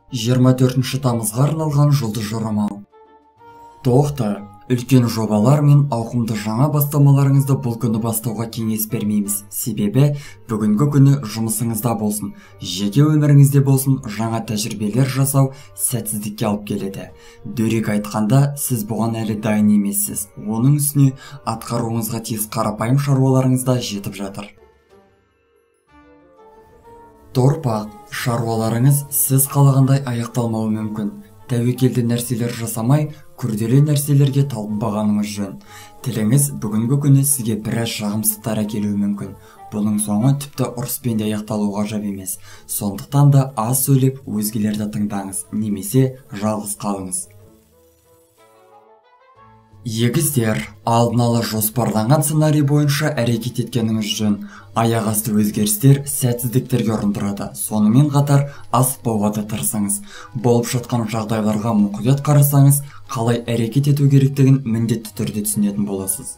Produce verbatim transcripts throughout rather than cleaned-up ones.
жиырма төртінші тамызға арналған жұлдыз жорамал. Тоқта, үлкен жобалар мен ауқымды жаңа бастамаларыңызды бұл күні бастауға кеңес бермейміз. Себебі бүгінгі күні жұмысыңызда болсын, жеке өміріңізде болсын, жаңа тәжірибелер жасау сәтсіздікке алып келеді. Дөрекі айтқанда, сіз бұған әлі дайын емессіз. Оның үстіне атқаруыңызға тиіс қарапайым шаруаларыңызда жетіп жатыр. Торпақ, шаруаларыңыз сіз қалағандай аяқталмауы мүмкін. Тәуекелді нәрселер жасамай, күрделі нәрселерге талпынбағаныңыз жөн. Тіліңіз бүгінгі күні сізге біраз жағымсыздықтар әкелуі мүмкін. Бұның соңы тіпті ұрыспен де аяқталуға ғажап емес. Сондықтан да аз сөйлеп, өзгелерді тыңдаңыз, немесе жалғыз қалыңыз. Егіздер, алдын ала жоспарланған сценарий бойынша әрекет еткеніңіз жөн. Аяқ асты өзгерістер сәтсіздіктерге ұрындырады. Сонымен қатар асықпауға да тырысыңыз. Болып жатқан жағдайларға мұқият қарасаңыз, қалай әрекет ету керектігін міндетті түрде түсінетін боласыз.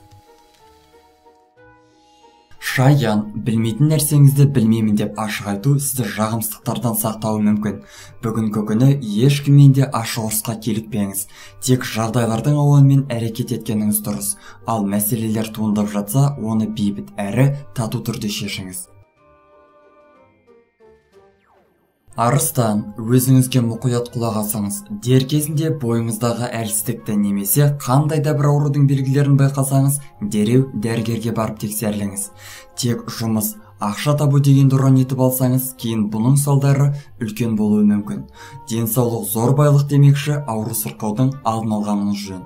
Шаян, білмейтін нәрсеңізді білмеймін деп ашық айту сізді жағымсыздықтардан сақтауы мүмкін. Бүгінгі күні ешкіммен де ашық ұрысқа келікпеңіз. Тек жағдайлардың ауанымен әрекет еткеніңіз дұрыс. Ал мәселелер туындап жатса, оны бейбіт әрі тату түрде шешіңіз. Арыстан, өзіңізге мұқият құлақ асыңыз. Дер кезінде бойыңыздағы әлсіздікті немесе қандай да бір аурудың белгілерін байқасаңыз, дереу дәрігерге барып тексеріліңіз. Тек жұмыс, ақша табу дегенді ұран етіп алсаңыз, кейін бұның салдары үлкен болуы мүмкін. Денсаулық зор байлық демекші, ауру сырқаудың алдын алғаныңыз жөн.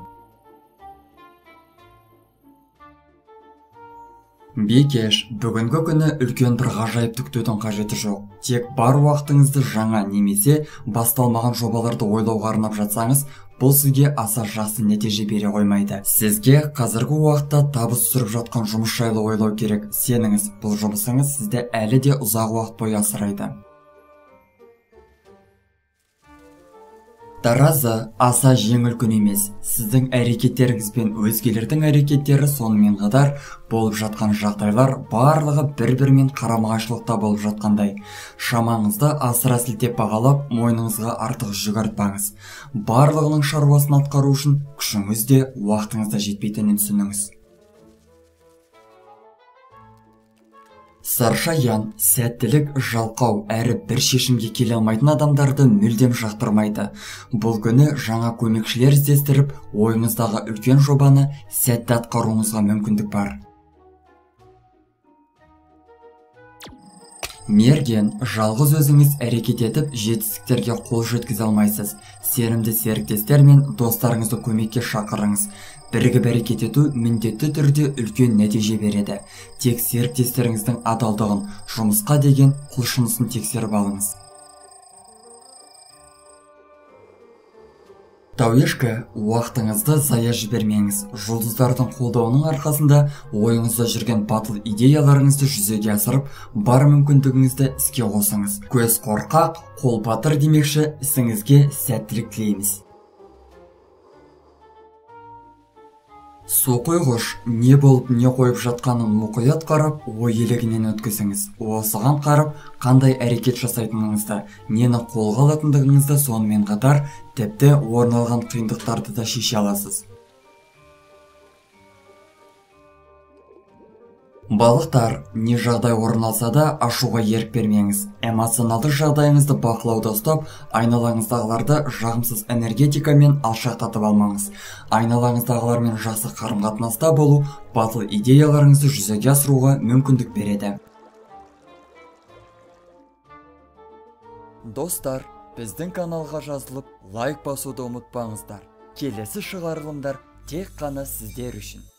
Бекеш, бүгінгі күні үлкен бір ғажайып күтудің қажеті жоқ. Тек бар уақытыңызды жаңа немесе басталмаған жобаларды ойлауға арнап жатсаңыз, бұл сізге аса жақсы нәтиже бере қоймайды. Сізге қазіргі уақытта табыс түсіріп жатқан жұмыс жайлы ойлау керек. Сеніңіз, бұл жұмысыңыз сізді әлі де ұзақ уақыт бойы асырайды. Таразы, аса жеңіл күн емес. Сіздің әрекеттеріңіз бен өзгелердің әрекеттері сонымен қатар болып жатқан жағдайлар барлығы бір-бірімен қарама-қайшылықта болып жатқандай. Шамаңызды асыра сілтеп бағалап, мойныңызға артық жүк артпаңыз. Барлығының шаруасын атқару үшін күшіңіз де уақытыңыз да жетпейтінін түсініңіз. Саршаян, сәттілік жалқау әрі бір шешімге келе алмайтын адамдарды мүлдем жақтырмайды. Бұл күні жаңа көмекшілер іздестіріп, ойыңыздағы үлкен жобаны сәтті атқаруыңызға мүмкіндік бар. Мерген, жалғыз өзіңіз әрекет етіп, жетістіктерге қол жеткізе алмайсыз. Сенімді серіктестер мен достарыңызды көмекке шақырыңыз. Бірігіп әрекет ету міндетті түрде үлкен нәтиже береді. Тек серіктестеріңіздің адалдығын, жұмысқа деген құлшынысын тексеріп алыңыз. Тауешкі, уақытыңызды зая жібермеңіз. Жұлдыздардың қолдауының арқасында ойыңызда жүрген батыл идеяларыңызды жүзеге асырып, бар мүмкіндігіңізді іске қосыңыз. Көз қорқақ, қол батыр демекші, ісіңізге сәттілік тілейміз. Су қойғыш, не болып не қойып жатқанын мұқият қарап, ой елегінен өткізіңіз. Осыған қарап, қандай әрекет жасайтыныңызды, нені қолға алатындығыңызды, сонымен қатар тіпті орын алған қиындықтарды да шеше аласыз. Балықтар, не жағдай орын алса да ашуға ерік бермеңіз. Эмоционалды жағдайыңызды бақылауда ұстап, айналаңыздағыларды жағымсыз энергетикамен алшақтатып алмаңыз. Айналаңыздағылармен жақсы қарым-қатынаста болу батыл идеяларыңызды жүзеге асыруға мүмкіндік береді. Достар, біздің каналға жазылып, лайк басуды ұмытпаңыздар. Келесі шығарылымдар тек қана сіздер үшін.